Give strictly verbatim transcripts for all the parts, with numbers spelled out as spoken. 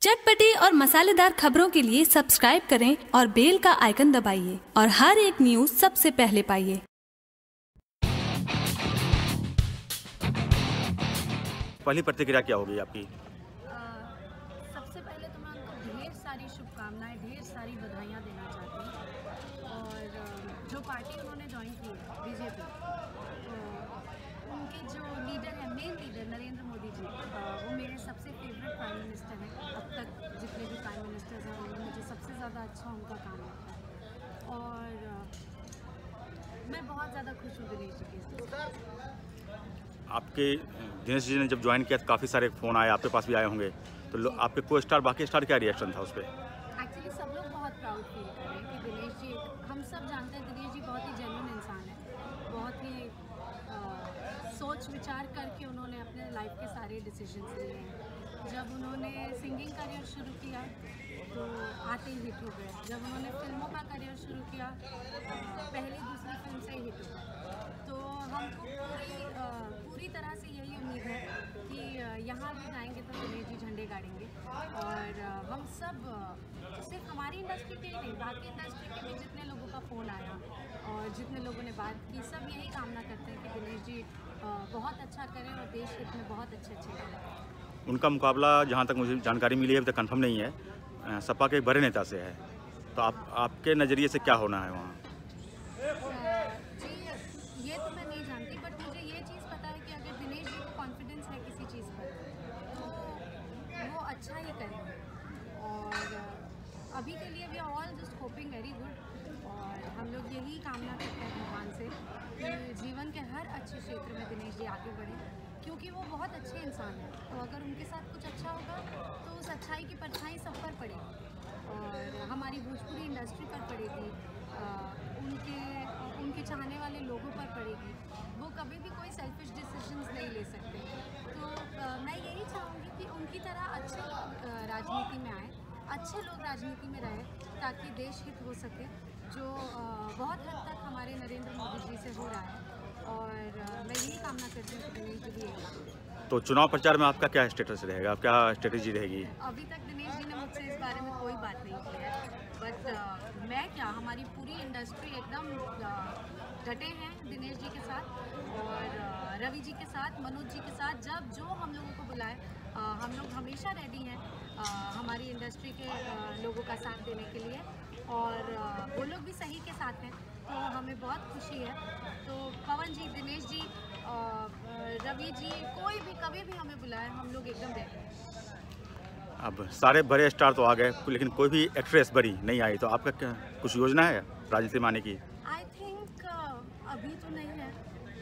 चटपटी और मसालेदार खबरों के लिए सब्सक्राइब करें और बेल का आइकन दबाइए और हर एक न्यूज सबसे पहले पाइए। पहली प्रतिक्रिया क्या होगी आपकी? आ, सबसे पहले तो मैं उनको ढेर सारी शुभकामनाएं, ढेर सारी बधाइयाँ देना चाहती हूँ। और जो पार्टी उन्होंने ज्वाइन की है बीजेपी, उनके जो लीडर है, मेन लीडर नरेंद्र मोदी जी, वो मेरे सबसे फेवरेट प्राइम मिनिस्टर हैं। अब तक जितने भी प्राइम मिनिस्टर्स हैं उनमें मुझे सबसे ज़्यादा अच्छा उनका काम लगता है। और मैं बहुत ज़्यादा खुश हूँ दिनेश जी के। आपके दिनेश जी ने जब ज्वाइन किया तो काफ़ी सारे फ़ोन आए, आपके पास भी आए होंगे, तो आपके को स्टार बाकी स्टार क्या रिएक्शन था उस पर? एक्चुअली सब लोग बहुत प्राउड फील कर रहे हैं कि दिनेश जी, हम सब जानते हैं दिनेश जी बहुत ही जेन्युइन इंसान है, बहुत ही आ, सोच विचार करके उन्होंने अपने लाइफ के सारे डिसीजंस लिए हैं। जब उन्होंने सिंगिंग करियर शुरू किया तो आते ही हिट हो गए। जब उन्होंने फिल्मों का करियर शुरू किया, पहली दूसरी फिल्म से ही हिट हो गए। तो हमको पूरी पूरी तरह से यही उम्मीद है कि यहाँ भी जाएंगे तो दिनेश जी झंडे गाड़ेंगे। और हम सब, सिर्फ हमारी इंडस्ट्री के ही नहीं, बाकी इंडस्ट्री के भी जितने लोगों का फ़ोन आया और जितने लोगों ने बात की, सब यही कामना करते हैं कि दिनेश जी बहुत अच्छा करें और देश हित में बहुत अच्छे अच्छे करें। उनका मुकाबला जहाँ तक मुझे जानकारी मिली है अभी तक कंफर्म नहीं है, सपा के एक बड़े नेता से है, तो आप आपके नज़रिए से क्या होना है वहाँ? जी ये तो मैं नहीं जानती, बट मुझे ये चीज़ पता है कि अगर दिनेश जी को कॉन्फिडेंस है किसी चीज़ पर तो वो अच्छा ही करेंगे। और अभी के लिए we are all just hoping very good. और हम लोग यही कामना करते हैं भगवान से कि जीवन के हर अच्छे क्षेत्र में दिनेश जी आगे बढ़ें, क्योंकि वो बहुत अच्छे इंसान हैं। तो अगर उनके साथ कुछ अच्छा होगा तो उस अच्छाई की परछाई सब पर पड़ेगी और हमारी भोजपुरी इंडस्ट्री पर पड़ेगी, आ, उनके उनके चाहने वाले लोगों पर पड़ेगी। वो कभी भी कोई सेल्फिश डिसीजंस नहीं ले सकते। तो आ, मैं यही चाहूँगी कि उनकी तरह अच्छे लोग राजनीति में आए, अच्छे लोग राजनीति में रहे, ताकि देश हित हो सके, जो आ, बहुत हद तक हमारे नरेंद्र मोदी जी से हो रहा है। और मैं यही कामना करती हूँ कि दिनेश जी भी। तो चुनाव प्रचार में आपका क्या स्टेटस रहेगा, क्या स्ट्रेटेजी रहेगी? अभी तक दिनेश जी ने मुझसे इस बारे में कोई बात नहीं की है, बट uh, मैं क्या, हमारी पूरी इंडस्ट्री एकदम डटे हैं दिनेश जी के साथ और uh, रवि जी के साथ, मनोज जी के साथ। जब जो हम लोगों को बुलाए, uh, हम लोग हमेशा रेडी हैं uh, हमारी इंडस्ट्री के uh, लोगों का साथ देने के लिए। और uh, वो लोग भी सही के साथ हैं, तो हमें बहुत खुशी है। तो पवन जी, दिनेश जी, रवि जी, कोई भी कभी भी हमें बुलाए, हम लोग एकदम रेडी हैं। अब सारे बड़े स्टार तो आ गए, लेकिन कोई भी एक्ट्रेस बड़ी नहीं आई, तो आपका क्या कुछ योजना है राजनीति में आने की? आई थिंक अभी तो नहीं है।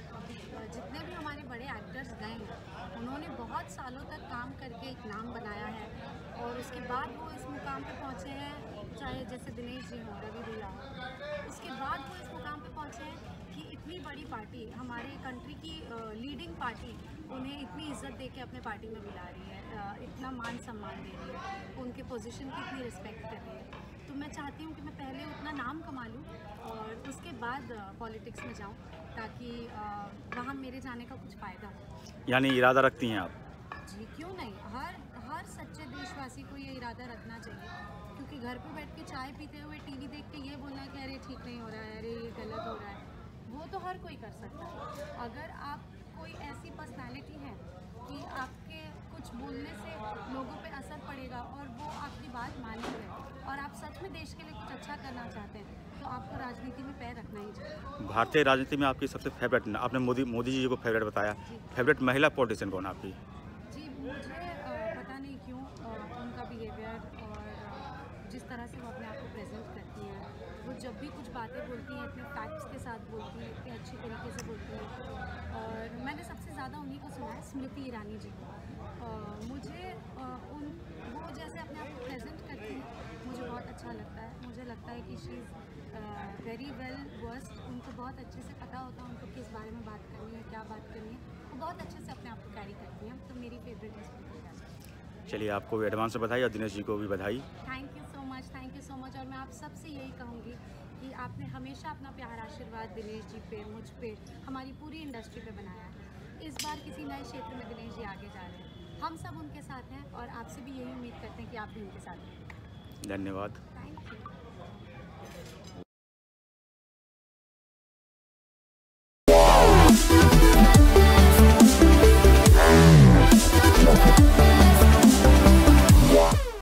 जितने भी हमारे बड़े एक्टर्स गए हैं उन्होंने बहुत सालों तक काम करके एक नाम बनाया है और उसके बाद वो इस मुकाम पे पहुँचे हैं, चाहे जैसे दिनेश जी हों, रवि भैया हो, उसके बाद वो इस मुकाम पे पहुँचे हैं कि इतनी बड़ी पार्टी, हमारे कंट्री की लीडिंग पार्टी, उन्हें इतनी इज्जत दे के अपने पार्टी में बुला रही है, इतना मान सम्मान दे रही है, उनके पोजीशन की इतनी रिस्पेक्ट कर रही है। तो मैं चाहती हूँ कि मैं पहले उतना नाम कमा लूँ और उसके बाद पॉलिटिक्स में जाऊँ, ताकि वहाँ मेरे जाने का कुछ फ़ायदा हो। यानी इरादा रखती हैं आप? जी क्यों नहीं, हर हर सच्चे देशवासी को ये इरादा रखना चाहिए, क्योंकि घर पे बैठ के चाय पीते हुए टीवी देख के ये बोलना कि अरे ठीक नहीं हो रहा है, अरे ये गलत हो रहा है, वो तो हर कोई कर सकता है। अगर आप कोई ऐसी पर्सनालिटी है कि आपके कुछ बोलने से लोगों पे असर पड़ेगा और वो आपकी बात मानेंगे और आप सच में देश के लिए कुछ अच्छा करना चाहते हैं, तो आपको राजनीति में पैर रखना ही चाहिए। भारतीय राजनीति में आपकी सबसे फेवरेट, आपने मोदी मोदी जी को फेवरेट बताया, फेवरेट महिला पॉलिटिशियन कौन आपकी? जी मुझे आ, पता नहीं क्यों आ, उनका बिहेवियर और जिस तरह से वो अपने आप को प्रेजेंट करती हैं, वो जब भी कुछ बातें बोलती हैं इतने फैक्ट्स के साथ बोलती हैं, इतने अच्छी तरीके से बोलती हैं। और मैंने सबसे ज़्यादा उन्हीं को सुना है, स्मृति ईरानी जी को। मुझे आ, उन वो जैसे अपने आप को प्रेजेंट करती हैं, मुझे बहुत अच्छा लगता है। मुझे लगता है कि she is very well versed, उनको बहुत अच्छे से पता होता है उनको किस बारे में बात करनी है, क्या बात करनी है, वो बहुत अच्छे से अपने आप को कैरी करती हैं। तो मेरी फेवरेट है स्मृति ईरानी। चलिए, आपको भी एडवांस में बधाई और दिनेश जी को भी बधाई। Thank you so much, thank you so much. और मैं आप सबसे यही कहूँगी कि आपने हमेशा अपना प्यार आशीर्वाद दिनेश जी पे, मुझ पे, हमारी पूरी इंडस्ट्री पे बनाया है। इस बार किसी नए क्षेत्र में दिनेश जी आगे जा रहे हैं, हम सब उनके साथ हैं और आपसे भी यही उम्मीद करते हैं कि आप भी उनके साथ हैं। धन्यवाद। Thank you.